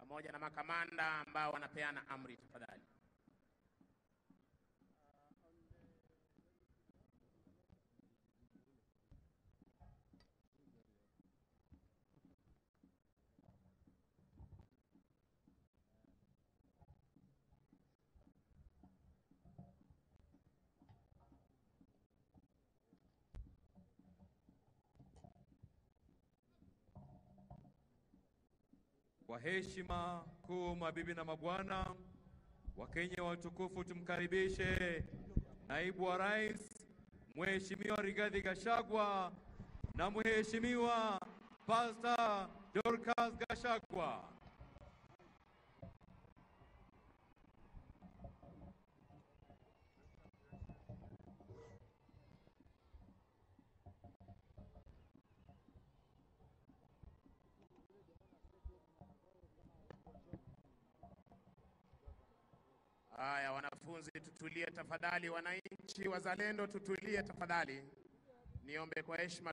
pamoja na makamanda ambao wanapeana amri tafadhali. Kwa heshima kuu, mabibi na mabwana, Wakenya watukufu, tumkaribishe Naibu wa Rais Mheshimiwa Rigathi Gachagua na Mheshimiwa Pastor Dorcas Gachagua. Haya, wanafunzi tutulie tafadhali, wananchi wazalendo tutulie tafadhali. Niombe kwa heshima